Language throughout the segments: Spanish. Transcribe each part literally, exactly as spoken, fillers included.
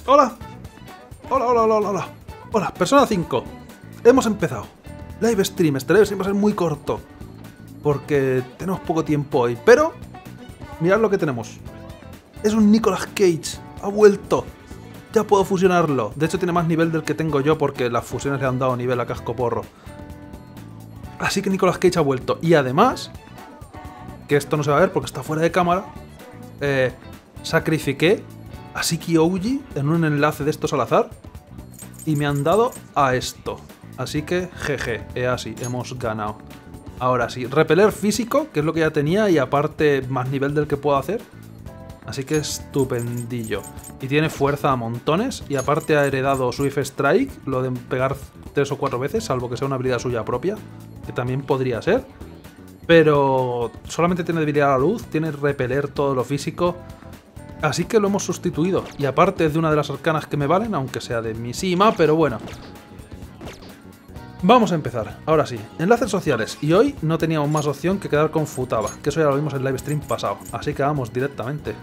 ¡Hola! ¡Hola, hola, hola, hola! ¡Hola! Persona cinco. Hemos empezado. Live stream. Este live stream va a ser muy corto. Porque tenemos poco tiempo hoy. Pero, mirad lo que tenemos. Es un Nicolas Cage. Ha vuelto. Ya puedo fusionarlo. De hecho, tiene más nivel del que tengo yo porque las fusiones le han dado nivel a casco porro. Así que Nicolas Cage ha vuelto. Y además, que esto no se va a ver porque está fuera de cámara, eh, sacrifiqué a Siki Ouji en un enlace de estos al azar y me han dado a esto. Así que, jeje, es así, hemos ganado. Ahora sí, repeler físico, que es lo que ya tenía, y aparte más nivel del que puedo hacer. Así que estupendillo. Y tiene fuerza a montones, y aparte ha heredado Swift Strike, lo de pegar tres o cuatro veces, salvo que sea una habilidad suya propia, que también podría ser. Pero solamente tiene debilidad a la luz, tiene repeler todo lo físico. Así que lo hemos sustituido. Y aparte es de una de las arcanas que me valen, aunque sea de Mishima, pero bueno. Vamos a empezar. Ahora sí, enlaces sociales. Y hoy no teníamos más opción que quedar con Futaba, que eso ya lo vimos en el live stream pasado. Así que vamos directamente.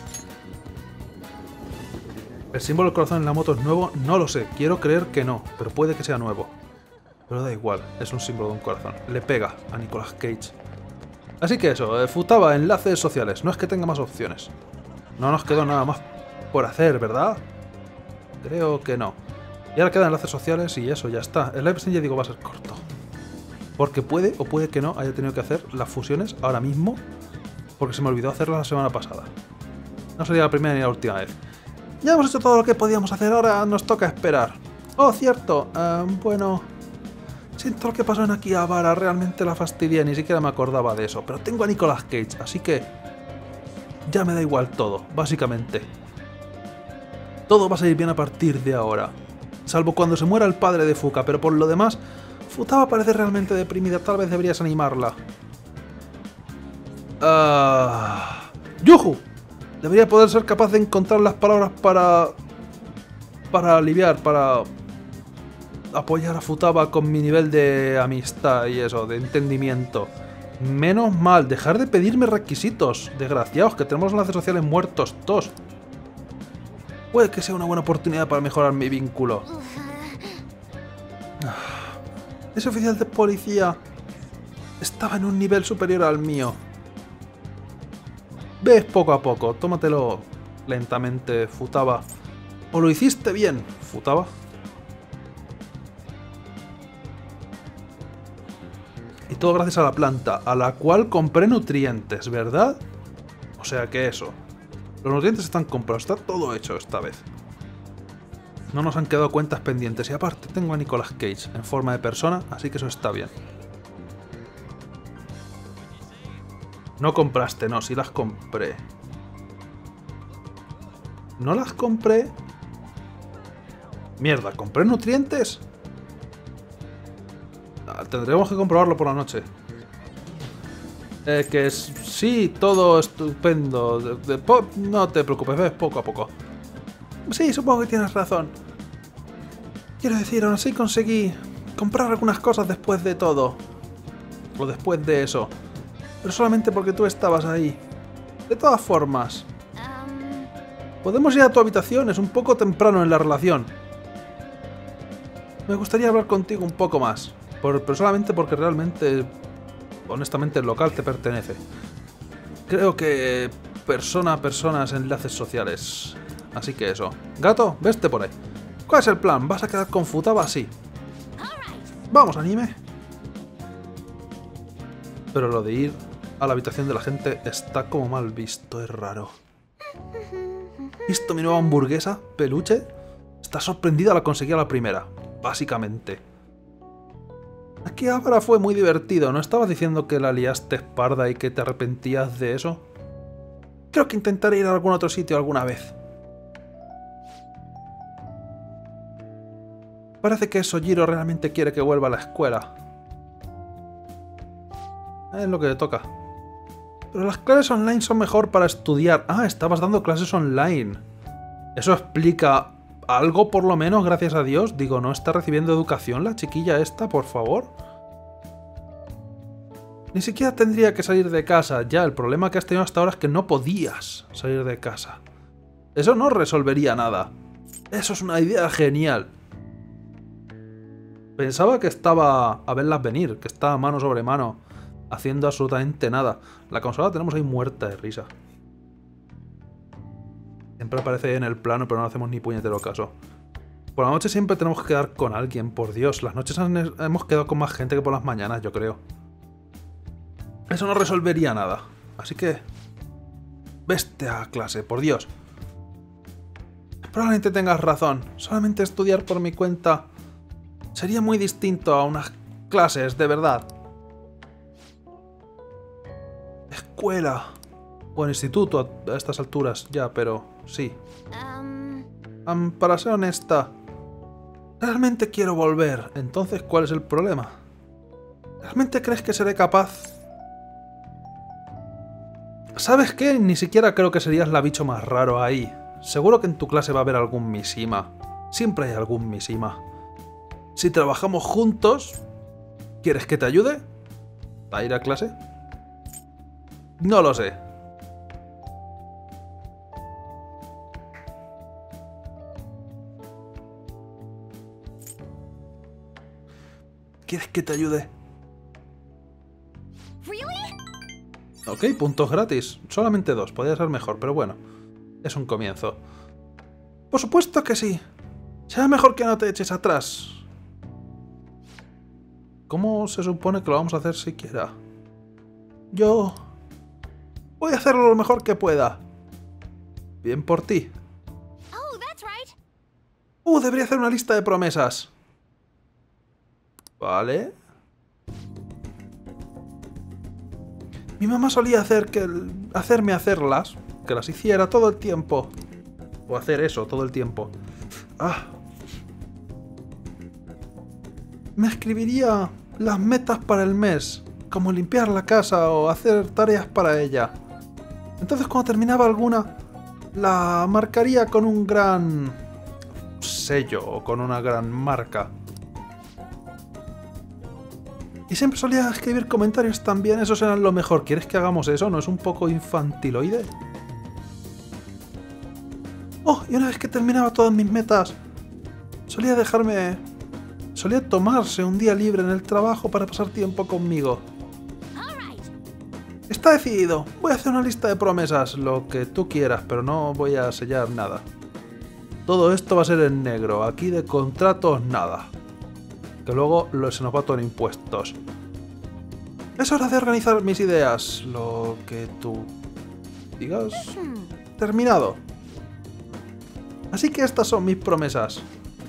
¿El símbolo del corazón en la moto es nuevo? No lo sé. Quiero creer que no, pero puede que sea nuevo. Pero da igual, es un símbolo de un corazón. Le pega a Nicolas Cage. Así que eso, Futaba, enlaces sociales. No es que tenga más opciones. No nos quedó nada más por hacer, ¿verdad? Creo que no. Y ahora quedan enlaces sociales y eso, ya está. El live stream, ya digo, va a ser corto. Porque puede, o puede que no, haya tenido que hacer las fusiones ahora mismo, porque se me olvidó hacerlas la semana pasada. No sería la primera ni la última vez. Ya hemos hecho todo lo que podíamos hacer, ahora nos toca esperar. Oh, cierto. Uh, bueno... Siento lo que pasó en Akihabara, realmente la fastidié, ni siquiera me acordaba de eso. Pero tengo a Nicolas Cage, así que... ya me da igual todo, básicamente. Todo va a salir bien a partir de ahora. Salvo cuando se muera el padre de Fuka, pero por lo demás, Futaba parece realmente deprimida, tal vez deberías animarla. Uh... ¡Yuju! Debería poder ser capaz de encontrar las palabras para... para aliviar, para... apoyar a Futaba con mi nivel de amistad y eso, de entendimiento. Menos mal, dejar de pedirme requisitos, desgraciados, que tenemos enlaces sociales muertos todos. Puede que sea una buena oportunidad para mejorar mi vínculo. Ese oficial de policía estaba en un nivel superior al mío. Ves poco a poco, tómatelo lentamente, Futaba. O lo hiciste bien, Futaba. Y todo gracias a la planta, a la cual compré nutrientes, ¿verdad? O sea que eso. Los nutrientes están comprados, está todo hecho esta vez. No nos han quedado cuentas pendientes. Y aparte, tengo a Nicolas Cage en forma de persona, así que eso está bien. No compraste, no, sí las compré. ¿No las compré? Mierda, ¿compré nutrientes? Tendremos que comprobarlo por la noche. Eh, que es, sí, todo estupendo. De, de, po, no te preocupes, ves poco a poco. Sí, supongo que tienes razón. Quiero decir, aún así conseguí comprar algunas cosas después de todo. O después de eso. Pero solamente porque tú estabas ahí. De todas formas. Podemos ir a tu habitación, es un poco temprano en la relación. Me gustaría hablar contigo un poco más. Por, pero solamente porque realmente, honestamente, el local te pertenece. Creo que persona a personas, enlaces sociales. Así que eso. Gato, veste por ahí. ¿Cuál es el plan? ¿Vas a quedar con Futaba? Sí. Vamos, anime. Pero lo de ir a la habitación de la gente está como mal visto, es raro. ¿Visto mi nueva hamburguesa? ¿Peluche? Está sorprendida, la conseguí a la primera. Básicamente. Akihabara fue muy divertido, ¿no estabas diciendo que la liaste parda y que te arrepentías de eso? Creo que intentaré ir a algún otro sitio alguna vez. Parece que Sojiro realmente quiere que vuelva a la escuela. Es lo que le toca. Pero las clases online son mejor para estudiar. Ah, estabas dando clases online. Eso explica... algo por lo menos, gracias a Dios. Digo, ¿no está recibiendo educación la chiquilla esta, por favor? Ni siquiera tendría que salir de casa. Ya, el problema que has tenido hasta ahora es que no podías salir de casa. Eso no resolvería nada. Eso es una idea genial. Pensaba que estaba a verlas venir, que estaba mano sobre mano, haciendo absolutamente nada. La consola la tenemos ahí muerta de risa. Siempre aparece en el plano, pero no hacemos ni puñetero caso. Por la noche siempre tenemos que quedar con alguien, por Dios. Las noches han, hemos quedado con más gente que por las mañanas, yo creo. Eso no resolvería nada. Así que... vete a clase, por Dios. Probablemente tengas razón. Solamente estudiar por mi cuenta sería muy distinto a unas clases, de verdad. Escuela. O instituto a estas alturas, ya, pero sí. Um... Um, para ser honesta, realmente quiero volver. Entonces, ¿cuál es el problema? ¿Realmente crees que seré capaz? ¿Sabes qué? Ni siquiera creo que serías la bicho más raro ahí. Seguro que en tu clase va a haber algún Mishima. Siempre hay algún Mishima. Si trabajamos juntos, ¿quieres que te ayude a ir a clase? No lo sé. ¿Quieres que te ayude? Ok, puntos gratis. Solamente dos. Podría ser mejor, pero bueno. Es un comienzo. Por supuesto que sí. Será mejor que no te eches atrás. ¿Cómo se supone que lo vamos a hacer siquiera? Yo... voy a hacerlo lo mejor que pueda. Bien por ti. Uh, debería hacer una lista de promesas. Vale. Mi mamá solía hacer que el... hacerme hacerlas. Que las hiciera todo el tiempo. O hacer eso todo el tiempo. Ah. Me escribiría las metas para el mes. Como limpiar la casa o hacer tareas para ella. Entonces cuando terminaba alguna, la marcaría con un gran sello o con una gran marca. Y siempre solía escribir comentarios también, esos eran lo mejor. ¿Quieres que hagamos eso? ¿No es un poco infantiloide? Oh, y una vez que terminaba todas mis metas, solía dejarme... solía tomarse un día libre en el trabajo para pasar tiempo conmigo. Está decidido. Voy a hacer una lista de promesas, lo que tú quieras, pero no voy a sellar nada. Todo esto va a ser en negro. Aquí de contratos nada. Que luego se nos va todo en impuestos. Es hora de organizar mis ideas. Lo que tú digas. Terminado. Así que estas son mis promesas.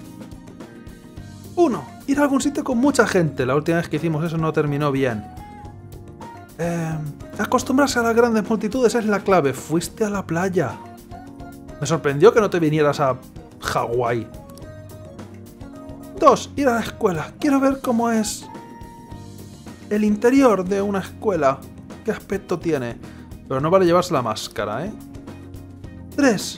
uno. Ir a algún sitio con mucha gente. La última vez que hicimos eso no terminó bien. Eh, acostumbrarse a las grandes multitudes es la clave. Fuiste a la playa. Me sorprendió que no te vinieras a Hawái. dos. Ir a la escuela. Quiero ver cómo es el interior de una escuela. ¿Qué aspecto tiene? Pero no vale llevarse la máscara, ¿eh? tres.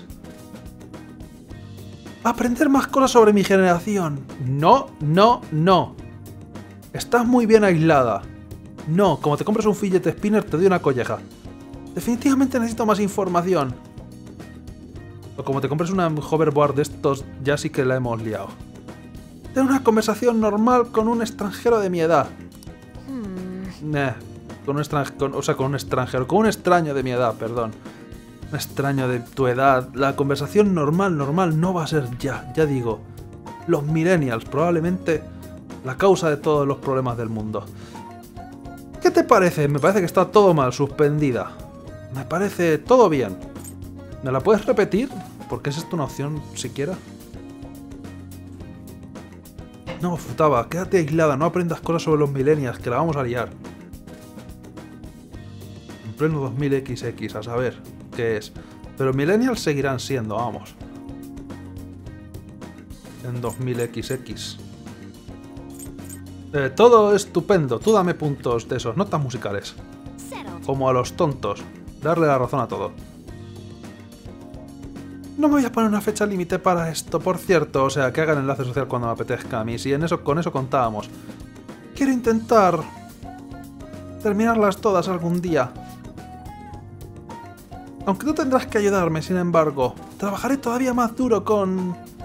Aprender más cosas sobre mi generación. No, no, no. Estás muy bien aislada. No, como te compras un fidget spinner te doy una colleja. Definitivamente necesito más información. O como te compres una hoverboard de estos, ya sí que la hemos liado. Tener una conversación normal con un extranjero de mi edad. Hmm. Nah, con un extranjero, o sea, con un extranjero, con un extraño de mi edad, perdón. Un extraño de tu edad. La conversación normal, normal no va a ser ya, ya digo. Los millennials, probablemente la causa de todos los problemas del mundo. ¿Qué te parece? Me parece que está todo mal, suspendida. Me parece todo bien. ¿Me la puedes repetir? Porque es esto una opción siquiera. No, Futaba, quédate aislada, no aprendas cosas sobre los millennials, que la vamos a liar. En pleno dos mil equis equis, a saber qué es. Pero millennials seguirán siendo, vamos. En dos mil equis equis. Eh, todo estupendo, tú dame puntos de esos, notas musicales. Como a los tontos, darle la razón a todo. No me voy a poner una fecha límite para esto, por cierto, o sea, que hagan enlace social cuando me apetezca a mí, si en eso, con eso contábamos. Quiero intentar terminarlas todas algún día. Aunque tú tendrás que ayudarme, sin embargo, trabajaré todavía más duro con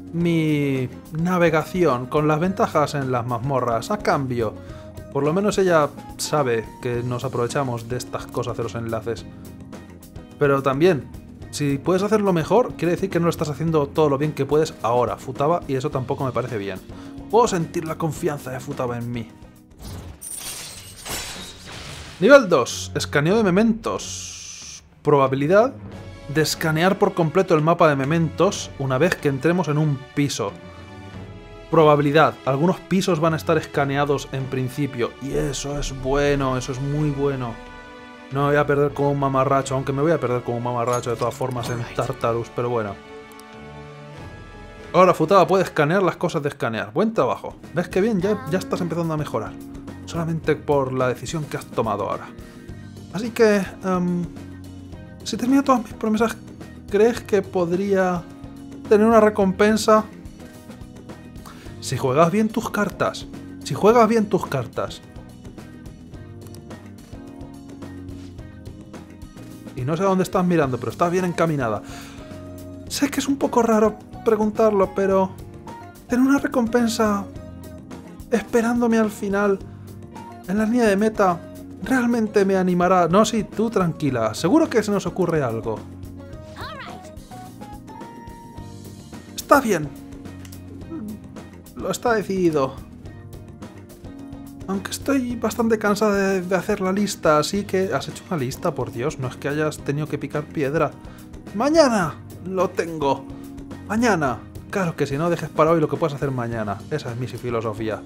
mi navegación con las ventajas en las mazmorras. A cambio, por lo menos ella sabe que nos aprovechamos de estas cosas de los enlaces. Pero también, si puedes hacerlo mejor, quiere decir que no lo estás haciendo todo lo bien que puedes ahora, Futaba, y eso tampoco me parece bien. Puedo sentir la confianza de Futaba en mí. Nivel dos. Escaneo de mementos. Probabilidad de escanear por completo el mapa de mementos una vez que entremos en un piso. Probabilidad. Algunos pisos van a estar escaneados en principio. Y eso es bueno, eso es muy bueno. No me voy a perder como un mamarracho, aunque me voy a perder como un mamarracho de todas formas en Tartarus, pero bueno. Ahora Futaba puede escanear las cosas de escanear. Buen trabajo. ¿Ves que bien? Ya, ya estás empezando a mejorar. Solamente por la decisión que has tomado ahora. Así que... Um, si termino todas mis promesas, ¿crees que podría tener una recompensa? Si juegas bien tus cartas. Si juegas bien tus cartas. Y no sé a dónde estás mirando, pero estás bien encaminada. Sé que es un poco raro preguntarlo, pero... tener una recompensa esperándome al final en la línea de meta realmente me animará. No, sí, tú tranquila. Seguro que se nos ocurre algo. Está bien. Lo está decidido. Aunque estoy bastante cansada de, de hacer la lista, así que... ¿Has hecho una lista? Por Dios, no es que hayas tenido que picar piedra. ¡Mañana! Lo tengo. ¡Mañana! Claro que si no dejes para hoy lo que puedes hacer mañana. Esa es mi filosofía.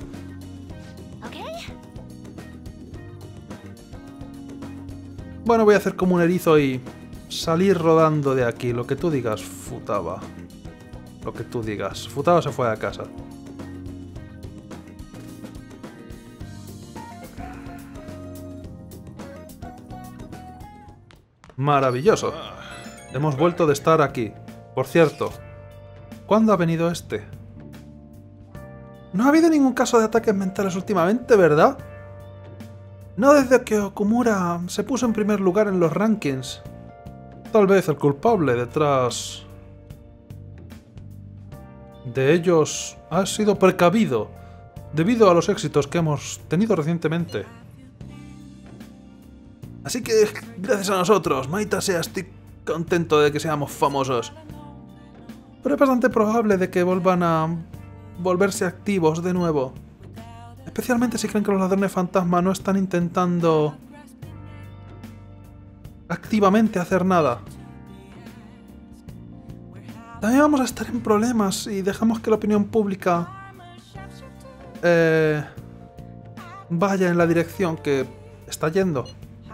Bueno, voy a hacer como un erizo y salir rodando de aquí. Lo que tú digas, Futaba. Lo que tú digas. Futaba se fue a casa. Maravilloso. Hemos vuelto de estar aquí. Por cierto, ¿cuándo ha venido este? No ha habido ningún caso de ataques mentales últimamente, ¿verdad? No desde que Okumura se puso en primer lugar en los rankings. Tal vez el culpable detrás de ellos ha sido precavido, debido a los éxitos que hemos tenido recientemente. Así que, gracias a nosotros, Maita sea, estoy contento de que seamos famosos. Pero es bastante probable de que vuelvan a volverse activos de nuevo. Especialmente si creen que los ladrones fantasma no están intentando activamente hacer nada. También vamos a estar en problemas si dejamos que la opinión pública eh, vaya en la dirección que está yendo.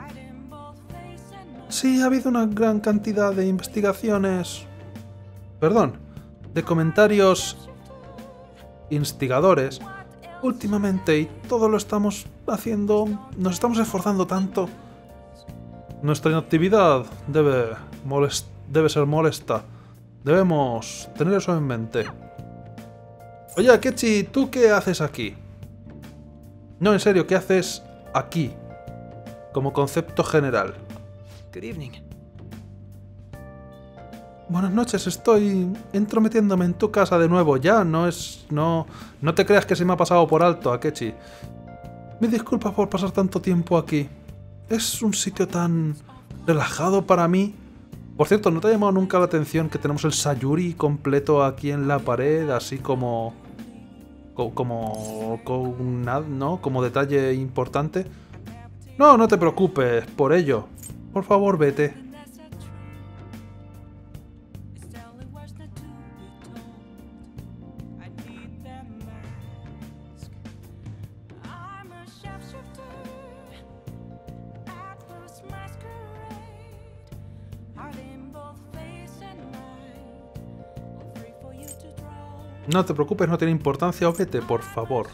Sí, ha habido una gran cantidad de investigaciones... Perdón, de comentarios instigadores últimamente, y todo lo estamos haciendo... Nos estamos esforzando tanto. Nuestra inactividad debe, molest, debe ser molesta. Debemos tener eso en mente. Oye, Akechi, ¿tú qué haces aquí? No, en serio, ¿qué haces aquí? Como concepto general. Good evening. Buenas noches, estoy entrometiéndome en tu casa de nuevo. Ya, no es... No, no te creas que se me ha pasado por alto, Akechi. Me disculpas por pasar tanto tiempo aquí. Es un sitio tan relajado para mí. Por cierto, ¿no te ha llamado nunca la atención que tenemos el Sayuri completo aquí en la pared? Así como... Como... como ¿no? Como detalle importante. No, no te preocupes por ello. Por favor, vete. No te preocupes, no tiene importancia, o vete, por favor.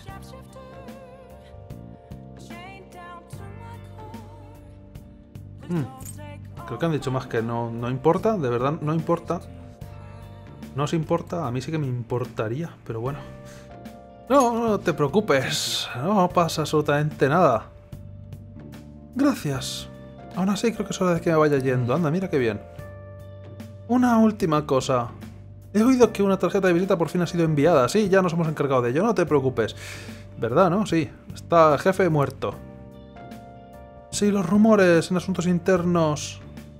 Hmm. Creo que han dicho más que no, no importa, de verdad no importa. No os importa, a mí sí que me importaría, pero bueno. No, no te preocupes, no pasa absolutamente nada. Gracias. Aún así creo que es hora de que me vaya yendo. Anda, mira qué bien. Una última cosa. He oído que una tarjeta de visita por fin ha sido enviada. Sí, ya nos hemos encargado de ello, no te preocupes. ¿Verdad, no? Sí. Está el jefe muerto. Sí, los rumores en asuntos internos...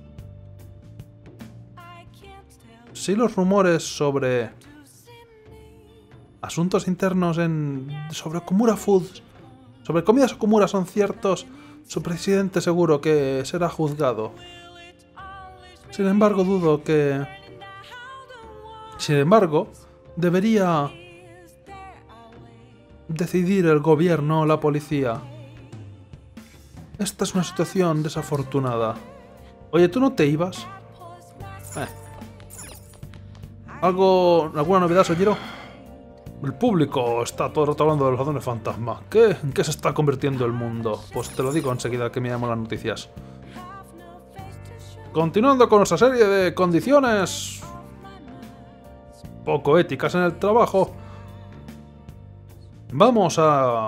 Sí, los rumores sobre... Asuntos internos en... sobre Okumura Foods... Sobre comidas Okumura son ciertos. Su presidente seguro que será juzgado. Sin embargo, dudo que... Sin embargo, debería... decidir el gobierno o la policía. Esta es una situación desafortunada. Oye, ¿tú no te ibas? Eh. ¿Algo... alguna novedad, Sojiro? El público está todo el rato hablando de los ladrones fantasma. ¿Qué? ¿En qué se está convirtiendo el mundo? Pues te lo digo enseguida que miramos las noticias. Continuando con nuestra serie de condiciones poco éticas en el trabajo, vamos a...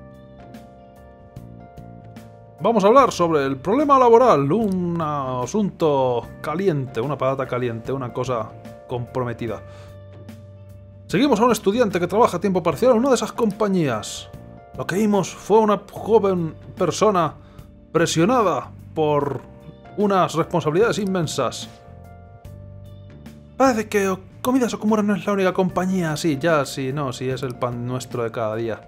Vamos a hablar sobre el problema laboral, un asunto caliente, una patata caliente, una cosa comprometida. Seguimos a un estudiante que trabaja a tiempo parcial en una de esas compañías. Lo que vimos fue una joven persona presionada por unas responsabilidades inmensas. Parece que Comidas Okumura no es la única compañía. Sí, ya, sí, no, sí, es el pan nuestro de cada día.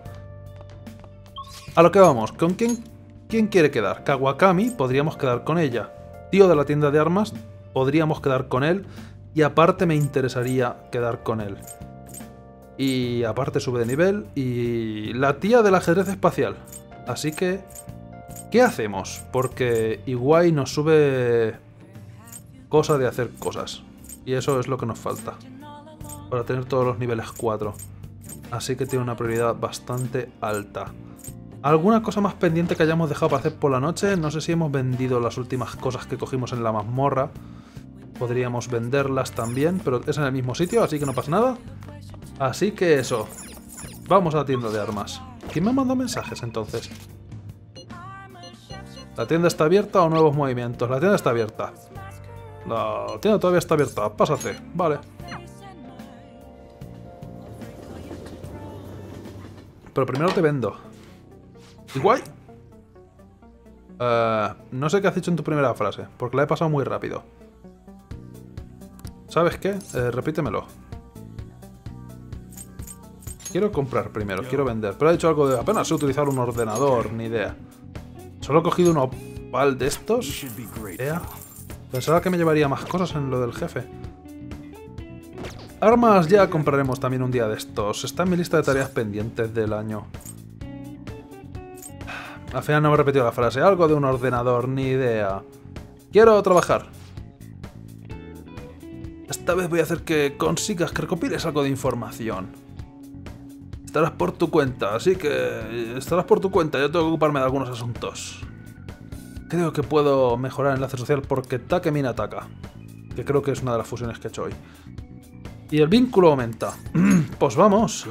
A lo que vamos, ¿con quién, quién quiere quedar? Kawakami, podríamos quedar con ella. Tío de la tienda de armas, podríamos quedar con él. Y aparte me interesaría quedar con él. Y aparte sube de nivel. Y la tía del ajedrez espacial. Así que... ¿qué hacemos? Porque Iwai nos sube... cosa de hacer cosas. Y eso es lo que nos falta. Para tener todos los niveles cuatro. Así que tiene una prioridad bastante alta. ¿Alguna cosa más pendiente que hayamos dejado para hacer por la noche? No sé si hemos vendido las últimas cosas que cogimos en la mazmorra. Podríamos venderlas también, pero es en el mismo sitio, así que no pasa nada. Así que eso. Vamos a la tienda de armas. ¿Quién me ha mandado mensajes entonces? ¿La tienda está abierta o nuevos movimientos? La tienda está abierta. La tienda todavía está abierta. Pásate. Vale. Pero primero te vendo. ¿Igual? Uh, no sé qué has dicho en tu primera frase, porque la he pasado muy rápido. ¿Sabes qué? Eh, repítemelo. Quiero comprar primero, quiero vender. Pero ha dicho algo de apenas sé utilizar un ordenador, ni idea. Solo he cogido un opal de estos. Ea. Pensaba que me llevaría más cosas en lo del jefe. Armas ya compraremos también un día de estos. Está en mi lista de tareas pendientes del año. Al final no me he repetido la frase. Algo de un ordenador, ni idea. Quiero trabajar. Esta vez voy a hacer que consigas que recopiles algo de información. Estarás por tu cuenta, así que... estarás por tu cuenta, yo tengo que ocuparme de algunos asuntos. Creo que puedo mejorar el enlace social porque Takemi ataca. Que creo que es una de las fusiones que he hecho hoy. Y el vínculo aumenta. Pues vamos.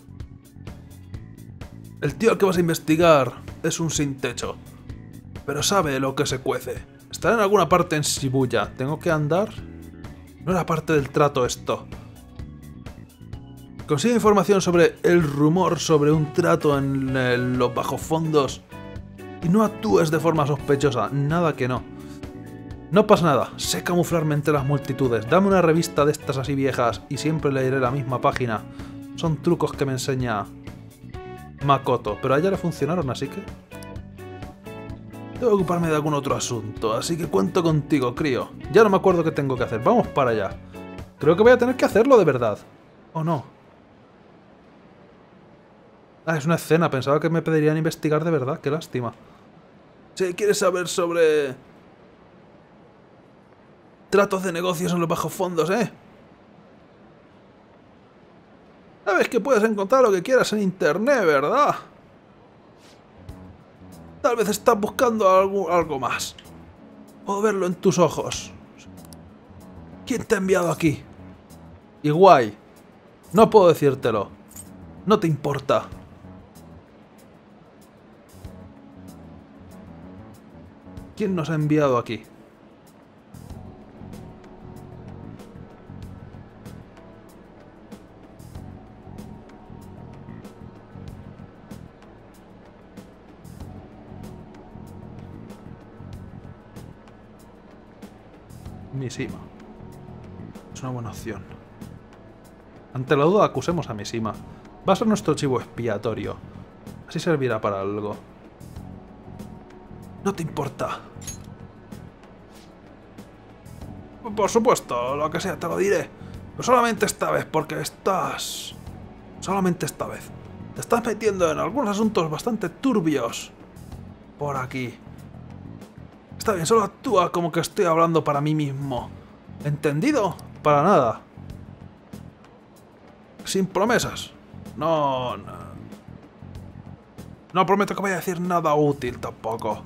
El tío al que vas a investigar es un sin techo. Pero sabe lo que se cuece. Estará en alguna parte en Shibuya. ¿Tengo que andar? No era parte del trato esto. Consigue información sobre el rumor sobre un trato en el, los bajofondos. Y no actúes de forma sospechosa. Nada que no. No pasa nada. Sé camuflarme entre las multitudes. Dame una revista de estas así viejas y siempre leeré la misma página. Son trucos que me enseña Makoto. Pero a ella le funcionaron, así que... Debo ocuparme de algún otro asunto. Así que cuento contigo, crío. Ya no me acuerdo qué tengo que hacer. Vamos para allá. Creo que voy a tener que hacerlo de verdad. ¿O no? Ah, es una escena. Pensaba que me pedirían investigar de verdad. Qué lástima. Si quieres saber sobre... tratos de negocios en los bajos fondos, ¿eh? Sabes que puedes encontrar lo que quieras en internet, ¿verdad? Tal vez estás buscando algo, algo más. Puedo verlo en tus ojos. ¿Quién te ha enviado aquí? Iwai. No puedo decírtelo. No te importa. ¿Quién nos ha enviado aquí? Mishima. Es una buena opción. Ante la duda acusemos a Mishima. Va a ser nuestro chivo expiatorio. Así servirá para algo. No te importa. Por supuesto, lo que sea te lo diré. Pero solamente esta vez, porque estás... Solamente esta vez. Te estás metiendo en algunos asuntos bastante turbios. Por aquí. Está bien, solo actúa como que estoy hablando para mí mismo. ¿Entendido? Para nada. Sin promesas. No, no. No prometo que vaya a decir nada útil tampoco.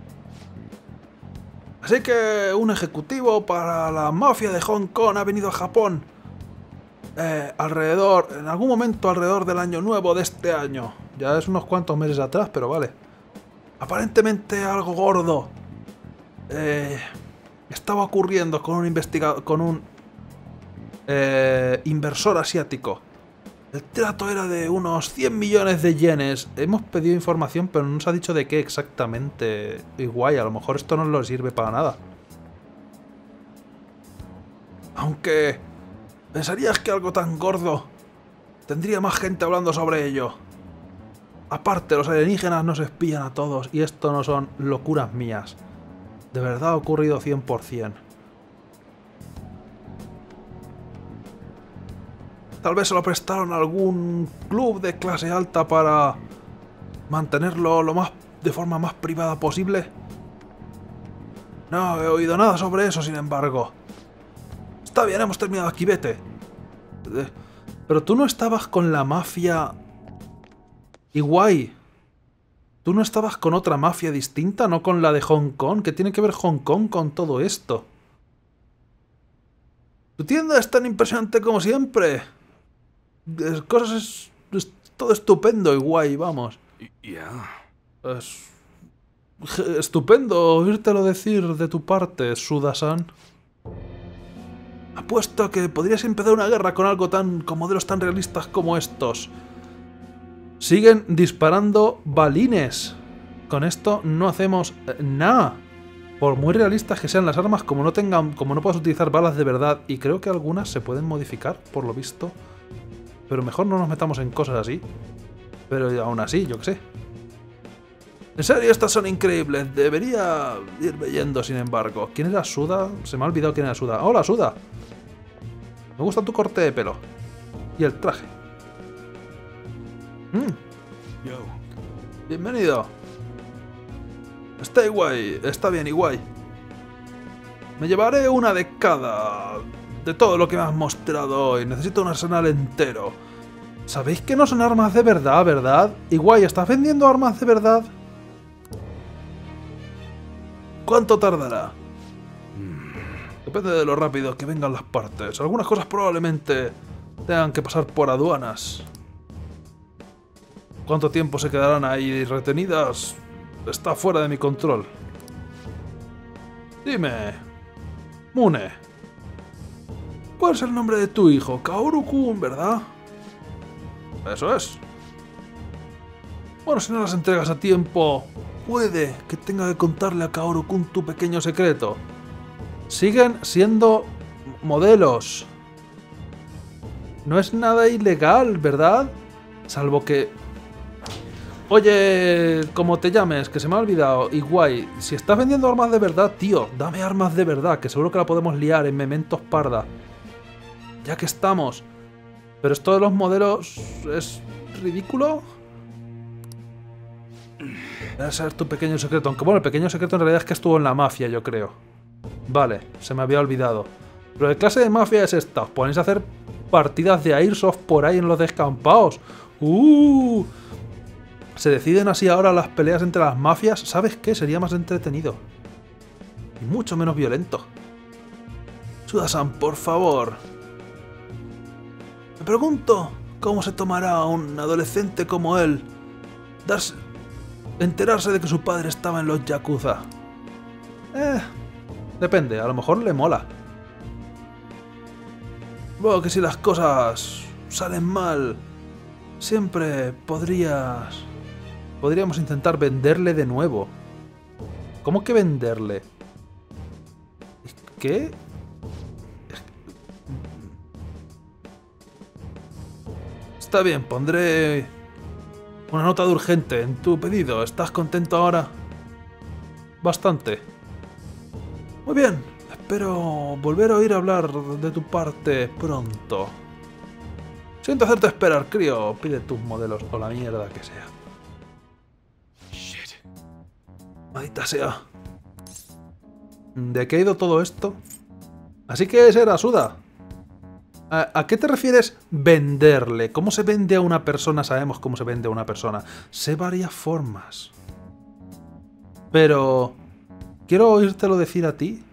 Así que un ejecutivo para la mafia de Hong Kong ha venido a Japón. Eh, alrededor, en algún momento alrededor del año nuevo de este año. Ya es unos cuantos meses atrás, pero vale. Aparentemente algo gordo. Eh, estaba ocurriendo con un investigador, con un eh, inversor asiático. El trato era de unos cien millones de yenes. Hemos pedido información, pero no nos ha dicho de qué exactamente. Y guay, a lo mejor esto no nos sirve para nada. Aunque... ¿pensarías que algo tan gordo tendría más gente hablando sobre ello? Aparte, los alienígenas nos espían a todos y esto no son locuras mías. De verdad ha ocurrido cien por cien. Tal vez se lo prestaron a algún club de clase alta para mantenerlo lo más de forma más privada posible. No he oído nada sobre eso, sin embargo. Está bien, hemos terminado aquí, vete. Pero tú no estabas con la mafia... Iguay. ¿Tú no estabas con otra mafia distinta, no con la de Hong Kong? ¿Qué tiene que ver Hong Kong con todo esto? Tu tienda es tan impresionante como siempre. Cosas es, es todo estupendo y guay, vamos. Yeah. Es estupendo oírtelo decir de tu parte, Suda-san. Apuesto a que podrías empezar una guerra con algo tan con modelos tan realistas como estos. Siguen disparando balines. Con esto no hacemos nada. Por muy realistas que sean las armas, como no tengan, como no puedas utilizar balas de verdad, y creo que algunas se pueden modificar, por lo visto. Pero mejor no nos metamos en cosas así. Pero aún así, yo qué sé. En serio, estas son increíbles. Debería irme yendo, sin embargo. ¿Quién era Suda? Se me ha olvidado quién era Suda. ¡Hola, Suda! Me gusta tu corte de pelo. Y el traje. Mm. Yo. Bienvenido. Está guay. Está bien y guay. Me llevaré una de cada... de todo lo que me has mostrado hoy. Necesito un arsenal entero. ¿Sabéis que no son armas de verdad, verdad? Y guay, ¿estás vendiendo armas de verdad? ¿Cuánto tardará? Depende de lo rápido que vengan las partes. Algunas cosas probablemente tengan que pasar por aduanas. ¿Cuánto tiempo se quedarán ahí retenidas? Está fuera de mi control. Dime, Mune, ¿cuál es el nombre de tu hijo? Kaoru-kun, ¿verdad? Eso es. Bueno, si no las entregas a tiempo, puede que tenga que contarle a Kaoru-kun tu pequeño secreto. Siguen siendo modelos. No es nada ilegal, ¿verdad? Salvo que... Oye, como te llames, que se me ha olvidado. Y guay, si estás vendiendo armas de verdad, tío, dame armas de verdad, que seguro que la podemos liar en Mementos Parda. Ya que estamos. Pero esto de los modelos es ridículo. Debe ser tu pequeño secreto. Aunque bueno, el pequeño secreto en realidad es que estuvo en la mafia, yo creo. Vale, se me había olvidado. Pero ¿qué clase de mafia es esta? ¿Os ponéis a hacer partidas de Airsoft por ahí en los descampados? ¡Uh! ¿Se deciden así ahora las peleas entre las mafias? ¿Sabes qué? Sería más entretenido. Y mucho menos violento. Suda-san, por favor. Me pregunto cómo se tomará a un adolescente como él darse, enterarse de que su padre estaba en los Yakuza. Eh, depende, a lo mejor le mola. Bueno, que si las cosas salen mal, siempre podrías... Podríamos intentar venderle de nuevo. ¿Cómo que venderle? ¿Qué? Está bien, pondré una nota de urgente en tu pedido. ¿Estás contento ahora? Bastante. Muy bien. Espero volver a oír hablar de tu parte pronto. Siento hacerte esperar, crío. Pide tus modelos o la mierda que sea. Shit. Maldita sea. ¿De qué ha ido todo esto? Así que ese era Suda. ¿A, ¿A qué te refieres venderle? ¿Cómo se vende a una persona? Sabemos cómo se vende a una persona. Sé varias formas. Pero... quiero oírtelo decir a ti.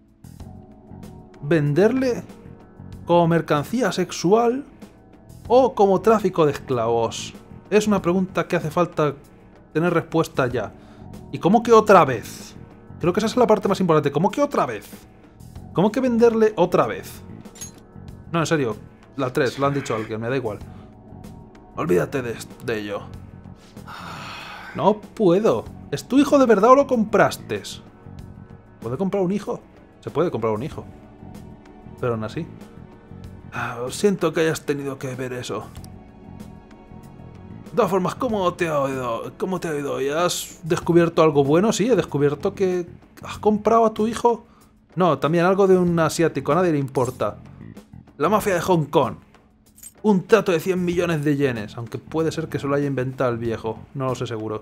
¿Venderle como mercancía sexual o como tráfico de esclavos? Es una pregunta que hace falta tener respuesta ya. ¿Y cómo que otra vez? Creo que esa es la parte más importante. ¿Cómo que otra vez? ¿Cómo que venderle otra vez? No, en serio. La tres, lo han dicho alguien, me da igual. Olvídate de, de ello. No puedo. ¿Es tu hijo de verdad o lo compraste? ¿Puede comprar un hijo? Se puede comprar un hijo. Pero aún así. Ah, siento que hayas tenido que ver eso. De todas formas, ¿cómo te ha oído? ¿Cómo te ha oído? ¿Y has descubierto algo bueno? Sí, he descubierto que... ¿Has comprado a tu hijo? No, también algo de un asiático, a nadie le importa. La mafia de Hong Kong. Un trato de cien millones de yenes, aunque puede ser que se lo haya inventado el viejo. No lo sé seguro.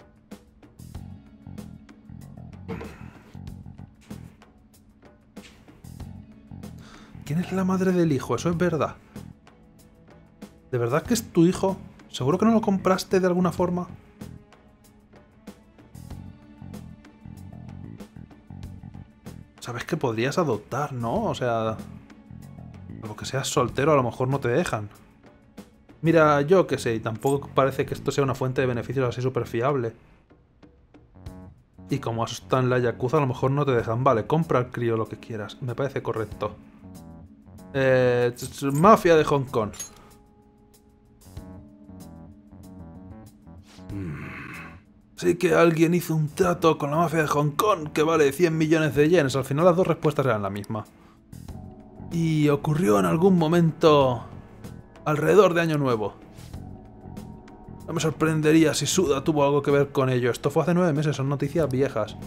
¿Quién es la madre del hijo? Eso es verdad. ¿De verdad que es tu hijo? ¿Seguro que no lo compraste de alguna forma? Sabes que podrías adoptar, ¿no? O sea... Lo que seas soltero a lo mejor no te dejan. Mira, yo qué sé, y tampoco parece que esto sea una fuente de beneficios así súper fiable. Y como está en la Yakuza, a lo mejor no te dejan. Vale, compra al crío lo que quieras. Me parece correcto. Eh, mafia de Hong Kong. Sí que alguien hizo un trato con la mafia de Hong Kong que vale cien millones de yenes. Al final las dos respuestas eran la misma. Y ocurrió en algún momento alrededor de Año Nuevo. No me sorprendería si Suda tuvo algo que ver con ello. Esto fue hace nueve meses, son noticias viejas.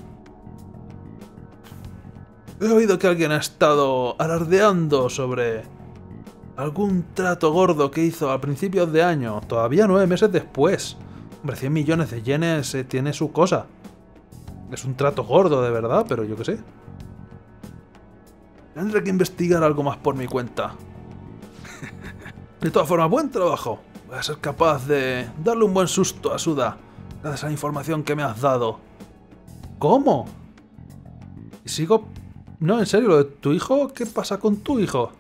He oído que alguien ha estado alardeando sobre algún trato gordo que hizo a principios de año. Todavía nueve meses después. Hombre, cien millones de yenes eh, tiene su cosa. Es un trato gordo de verdad, pero yo qué sé. Tendré que investigar algo más por mi cuenta. De todas formas, buen trabajo. Voy a ser capaz de darle un buen susto a Suda gracias a la información que me has dado. ¿Cómo? Y sigo... No, en serio, lo de tu hijo, ¿qué pasa con tu hijo?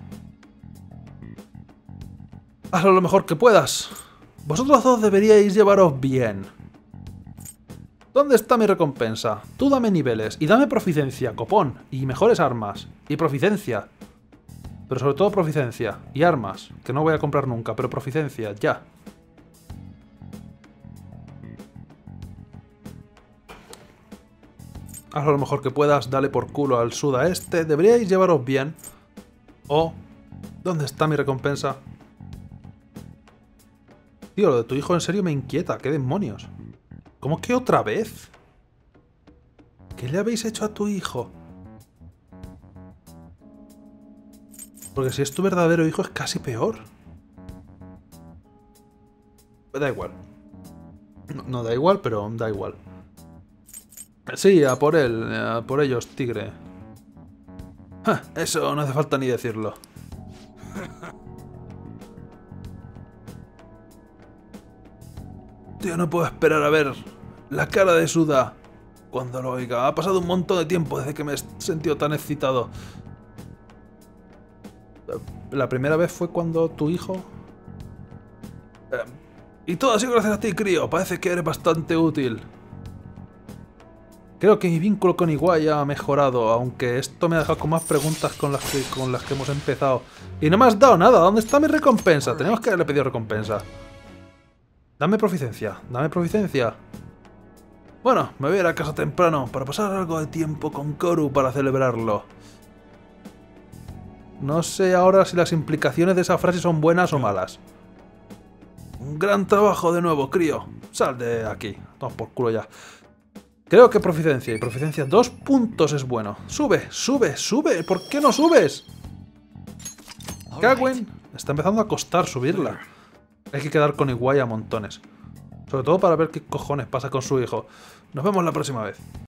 Hazlo lo mejor que puedas. Vosotros dos deberíais llevaros bien. ¿Dónde está mi recompensa? Tú dame niveles y dame proficiencia, copón, y mejores armas. Y proficiencia. Pero sobre todo proficiencia. Y armas, que no voy a comprar nunca, pero proficiencia, ya. Hazlo lo mejor que puedas, dale por culo al Suda este. Deberíais llevaros bien. O... ¿dónde está mi recompensa? Tío, lo de tu hijo en serio me inquieta. ¿Qué demonios? ¿Cómo que otra vez? ¿Qué le habéis hecho a tu hijo? Porque si es tu verdadero hijo es casi peor. Da igual. No, no da igual, pero da igual. Sí, a por él, a por ellos, tigre. Ja, eso no hace falta ni decirlo. Tío, no puedo esperar a ver la cara de Suda cuando lo oiga. Ha pasado un montón de tiempo desde que me he sentido tan excitado. La primera vez fue cuando tu hijo... Eh, y todo ha sido gracias a ti, crío. Parece que eres bastante útil. Creo que mi vínculo con Iwai ha mejorado, aunque esto me ha dejado con más preguntas con las que, con las que hemos empezado. Y no me has dado nada. ¿Dónde está mi recompensa? Tenemos que haberle pedido recompensa. Dame proficiencia, dame proficiencia. Bueno, me voy a ir a casa temprano para pasar algo de tiempo con Koru para celebrarlo. No sé ahora si las implicaciones de esa frase son buenas o malas. Gran trabajo de nuevo, crío. Sal de aquí. Toma por culo ya. Creo que proficiencia. Y proficiencia dos puntos es bueno. Sube, sube, sube. ¿Por qué no subes? Cagüen. Está empezando a costar subirla. Hay que quedar con Iguay a montones. Sobre todo para ver qué cojones pasa con su hijo. Nos vemos la próxima vez.